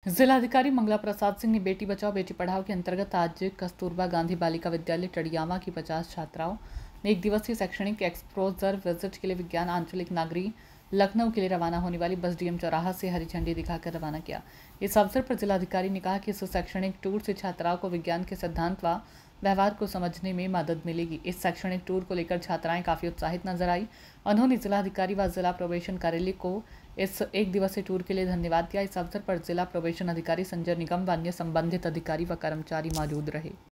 जिलाधिकारी मंगला प्रसाद सिंह ने बेटी बचाओ बेटी पढ़ाओ के अंतर्गत आज कस्तूरबा गांधी बालिका विद्यालय टडियामा की 50 छात्राओं ने एक दिवसीय शैक्षणिक एक्सपोजर विजिट के लिए विज्ञान आंचलिक नागरी लखनऊ के लिए रवाना होने वाली बस डीएम चौराहा से हरी झंडी दिखाकर रवाना किया। इस अवसर पर जिलाधिकारी ने कहा कि इस शैक्षणिक टूर से छात्राओं को विज्ञान के सिद्धांत व व्यवहार को समझने में मदद मिलेगी। इस शैक्षणिक टूर को लेकर छात्राएं काफी उत्साहित नजर आई। उन्होंने जिलाधिकारी व जिला प्रोबेशन कार्यालय को इस एक दिवसीय टूर के लिए धन्यवाद दिया। इस अवसर पर जिला प्रोबेशन अधिकारी संजय निगम व अन्य संबंधित अधिकारी व कर्मचारी मौजूद रहे।